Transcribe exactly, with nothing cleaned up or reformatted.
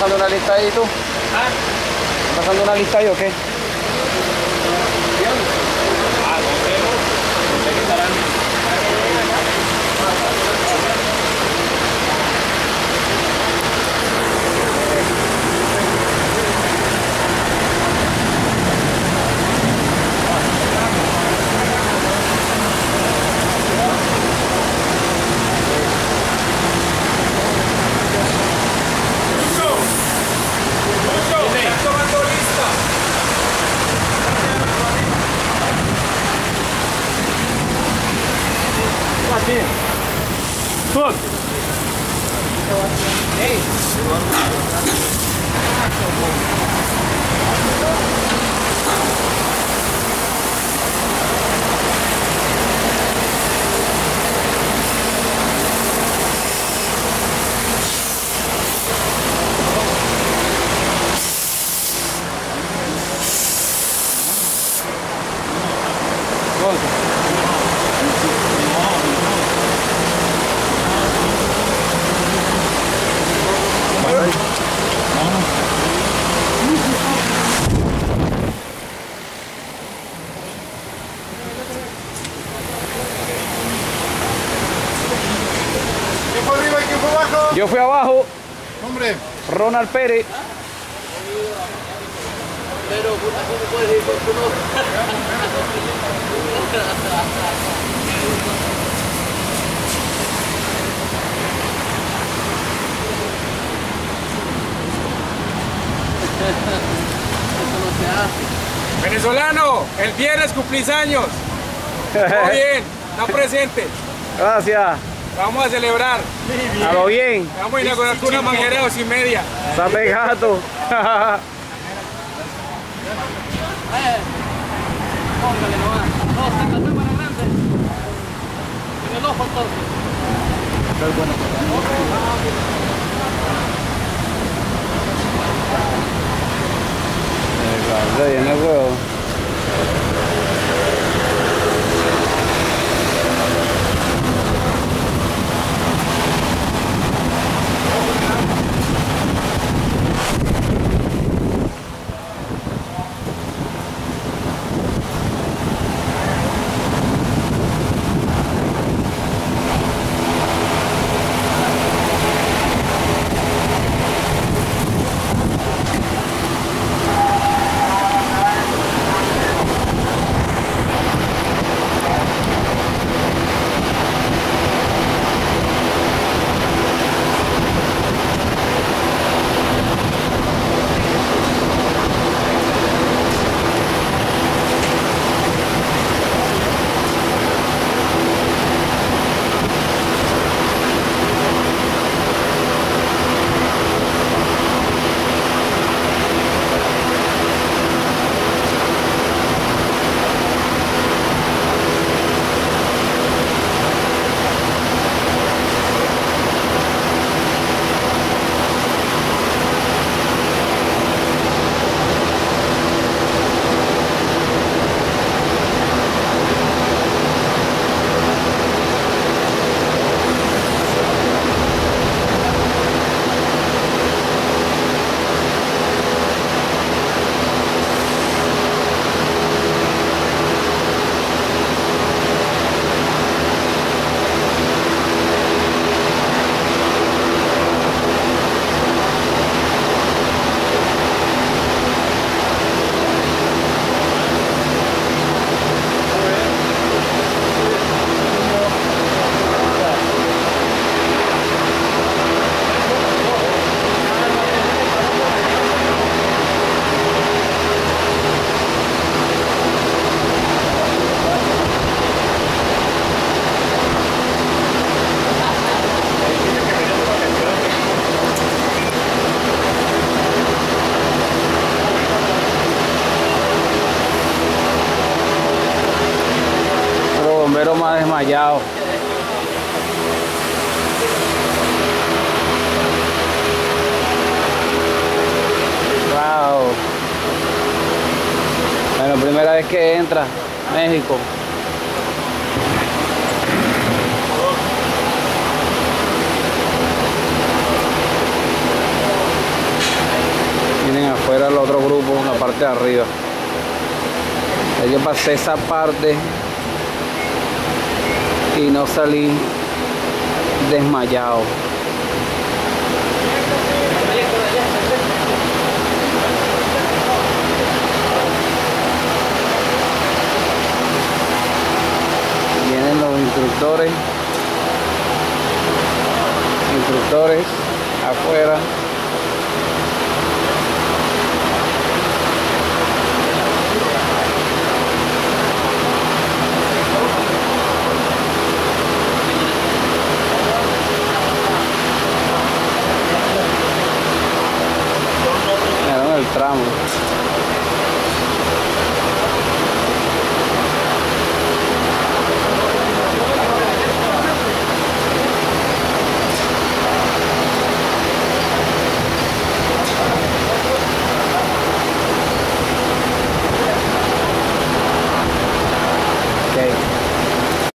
pasando una lista ahí tú? ¿Ah? ¿Estás pasando una lista ahí o qué? Ah, no sé, no sé qué estarán. Look. Hey. ¿Quién fue arriba y quién fue abajo? Yo fui abajo, Hombre. Ronald Pérez. Pero, ¿cómo puedes ir con tu nombre? Eso no se hace. Venezolano, el viernes cumplís años. Todo bien, está presente. Gracias. Vamos a celebrar. A lo bien. Vamos a inaugurar con una manguera de dos y media. Sabe gato. Eh, póngale nomás. No, saca la cámara grande. En el ojo entonces. Ya llené el huevo. Bombero más desmayado. Wow. Bueno, primera vez que entra México. la parte de arriba. Hay que pasé esa parte y no salí desmayado. Vienen los instructores, instructores afuera.